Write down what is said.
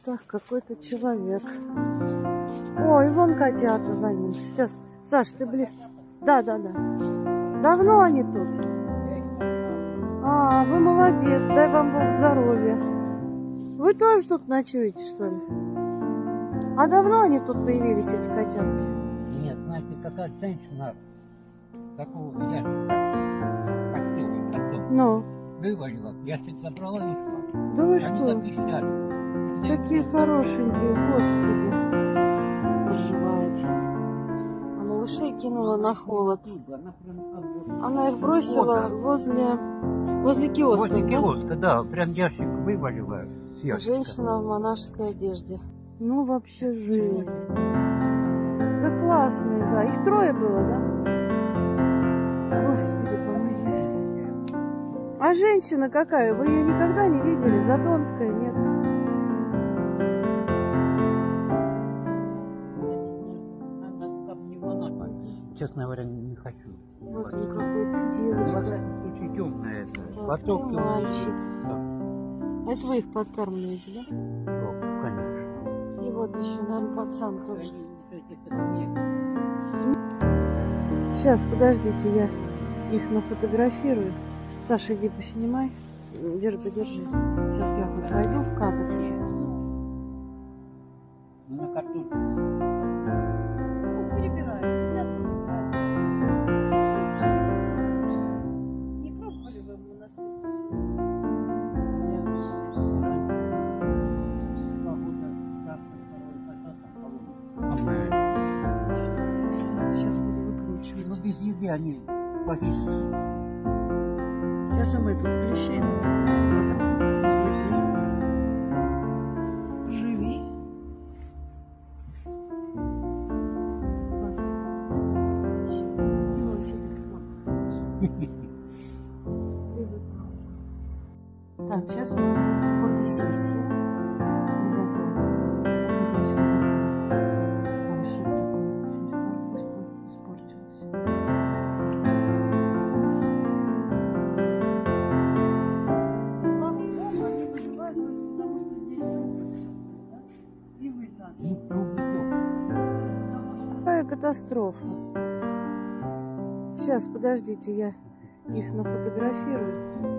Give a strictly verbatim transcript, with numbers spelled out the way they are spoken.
кустах какой-то человек. Ой, вон котята за ним. Сейчас, Саш, ты ближе. Да, да, да. Давно они тут? А, вы молодец, дай вам Бог здоровья. Вы тоже тут ночуете, что ли? А давно они тут появились, эти котятки? Нет, знаете, какая женщина такого ящика, как Ну? вывалила, ящик забрала и ушла. Да вы Они что? запищали. Такие хорошенькие, господи. Проживает. А малышей кинула на холод. Она их бросила возле, возле киоска. Возле да? киоска, да, прям ящик вывалила с ящика. Женщина в монашеской одежде. Ну, вообще жесть. Да классные, да. Их трое было, да? Господи, помоги. А женщина какая? Вы ее никогда не видели? Задонская, нет? Честно говоря, не хочу. Вот он какой-то девочка. Очень темная это. Да, Поток ты мальчик. Да. Это вы их подкармливаете, да? Да, конечно. И вот еще, наверное, пацан тоже. Сейчас, подождите, я их нафотографирую. Саша, иди поснимай. Держи, подержи. Сейчас я хоть войду в кадр. Ну, на картошку. Ну, перебирают, сидят, перебирают. Не пробовали вы в монастыре Сейчас буду выкручивать. Ну, без еды они погибли. Сейчас мы тут клещей называем. Живи. Так, сейчас будет фотосессия. Готово. Надеюсь, вы видели. Ошибка такой. Испортилась. Слава Богу, они выживают, потому что здесь да? И вы так. Какая катастрофа. Сейчас, подождите, я их нафотографирую.